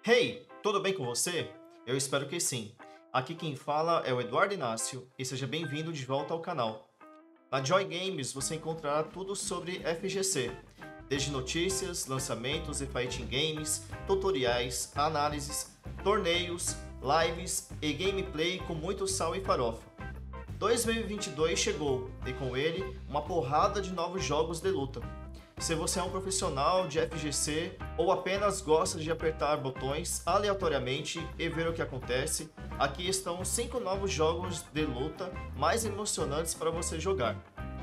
Hey, tudo bem com você? Eu espero que sim. Aqui quem fala é o Eduardo Inácio e seja bem-vindo de volta ao canal. Na Joy Games você encontrará tudo sobre FGC, desde notícias, lançamentos e fighting games, tutoriais, análises, torneios, lives e gameplay com muito sal e farofa. 2022 chegou e com ele uma porrada de novos jogos de luta. Se você é um profissional de FGC ou apenas gosta de apertar botões aleatoriamente e ver o que acontece, aqui estão 5 novos jogos de luta mais emocionantes para você jogar.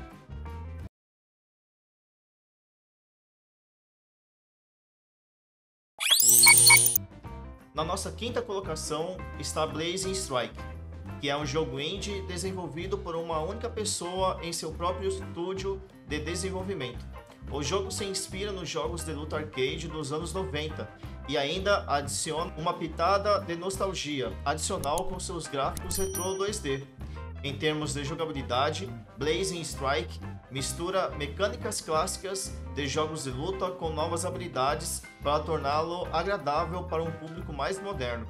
Na nossa quinta colocação está Blazing Strike, que é um jogo indie desenvolvido por uma única pessoa em seu próprio estúdio de desenvolvimento. O jogo se inspira nos jogos de luta arcade dos anos 90 e ainda adiciona uma pitada de nostalgia adicional com seus gráficos retrô 2D. Em termos de jogabilidade, Blazing Strike mistura mecânicas clássicas de jogos de luta com novas habilidades para torná-lo agradável para um público mais moderno.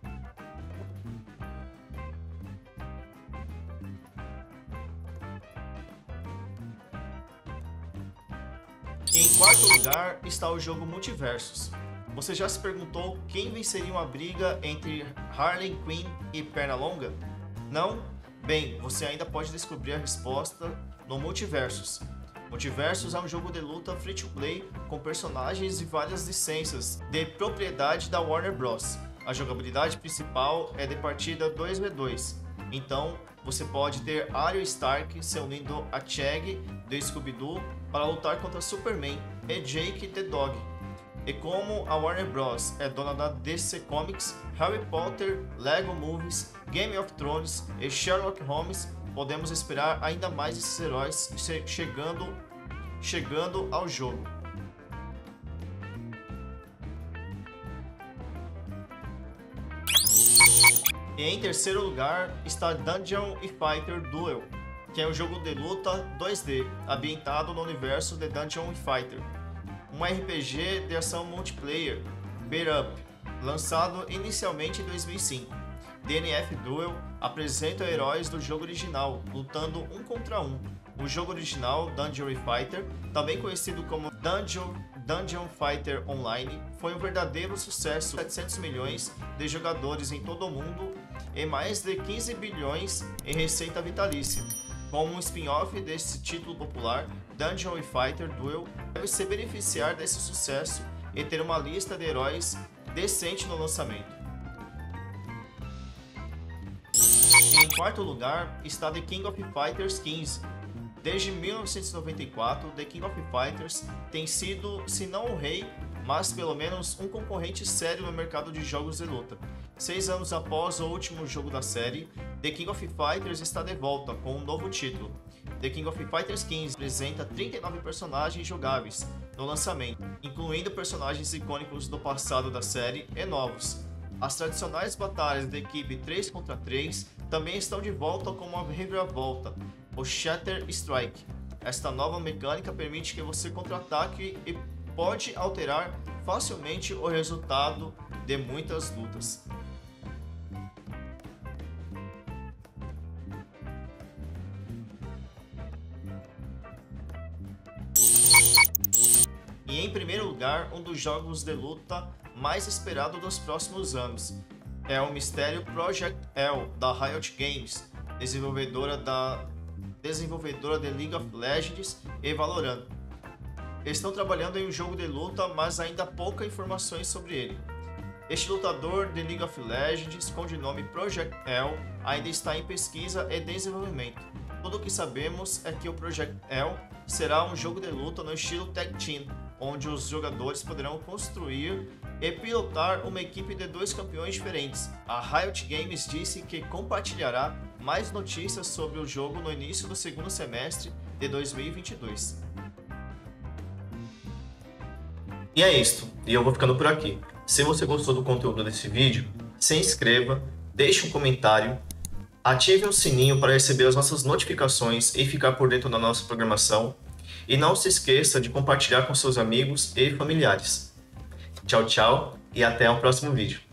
Em quarto lugar está o jogo Multiversus. Você já se perguntou quem venceria uma briga entre Harley Quinn e Pernalonga? Não? Bem, você ainda pode descobrir a resposta no Multiversus. Multiversus é um jogo de luta free-to-play com personagens e várias licenças de propriedade da Warner Bros. A jogabilidade principal é de partida 2v2, então você pode ter Arya Stark se unindo a Chag do Scooby-Doo para lutar contra Superman e Jake the Dog. E como a Warner Bros. É dona da DC Comics, Harry Potter, Lego Movies, Game of Thrones e Sherlock Holmes, podemos esperar ainda mais esses heróis chegando ao jogo. E em terceiro lugar está Dungeon & Fighter Duel, que é um jogo de luta 2D, ambientado no universo de Dungeon & Fighter, um RPG de ação multiplayer, beat up, lançado inicialmente em 2005. DNF Duel apresenta heróis do jogo original, lutando um contra um. O jogo original, Dungeon & Fighter, também conhecido como Dungeon Fighter Online, foi um verdadeiro sucesso, 700 milhões de jogadores em todo o mundo e mais de 15 bilhões em receita vitalícia. Como um spin-off desse título popular, Dungeon & Fighter Duel deve se beneficiar desse sucesso e ter uma lista de heróis decente no lançamento. Em quarto lugar está The King of Fighters 15. Desde 1994, The King of Fighters tem sido, se não o rei, mas pelo menos um concorrente sério no mercado de jogos de luta. 6 anos após o último jogo da série, The King of Fighters está de volta com um novo título. The King of Fighters 15 apresenta 39 personagens jogáveis no lançamento, incluindo personagens icônicos do passado da série e novos. As tradicionais batalhas da equipe 3 contra 3 também estão de volta com uma reviravolta, o Shatter Strike. Esta nova mecânica permite que você contra-ataque e pode alterar facilmente o resultado de muitas lutas. E em primeiro lugar, um dos jogos de luta mais esperado dos próximos anos é o mistério Project L da Riot Games, desenvolvedora de League of Legends e Valorant. Estão trabalhando em um jogo de luta, mas ainda há poucas informações sobre ele. Este lutador de League of Legends, com o nome Project L, ainda está em pesquisa e desenvolvimento. Tudo o que sabemos é que o Project L será um jogo de luta no estilo Tag Team, onde os jogadores poderão construir e pilotar uma equipe de 2 campeões diferentes. A Riot Games disse que compartilhará mais notícias sobre o jogo no início do segundo semestre de 2022. E é isto, e eu vou ficando por aqui. Se você gostou do conteúdo desse vídeo, se inscreva, deixe um comentário, ative o sininho para receber as nossas notificações e ficar por dentro da nossa programação. E não se esqueça de compartilhar com seus amigos e familiares. Tchau, tchau e até o próximo vídeo.